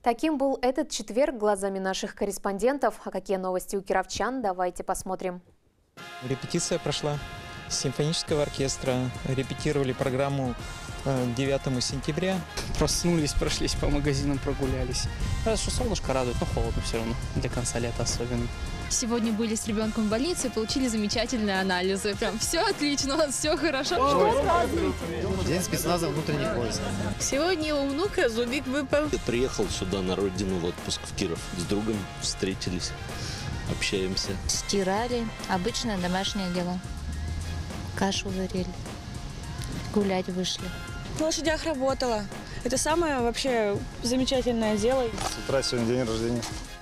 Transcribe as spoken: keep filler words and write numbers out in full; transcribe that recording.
Таким был этот четверг глазами наших корреспондентов. А какие новости у кировчан? Давайте посмотрим. Репетиция прошла с симфонического оркестра. Репетировали программу девятого сентября. Проснулись, прошлись по магазинам, прогулялись. Разве что солнышко радует, но холодно все равно, для конца лета особенно. Сегодня были с ребенком в больнице и получили замечательные анализы. Прям все отлично, у нас все хорошо. День спецназа внутренних войск. Сегодня у внука зубик выпал. Я приехал сюда на родину в отпуск в Киров. С другом встретились, общаемся. Стирали, обычное домашнее дело. Кашу варили, гулять вышли. На лошадях работала. Это самое вообще замечательное дело. С утра сегодня день рождения.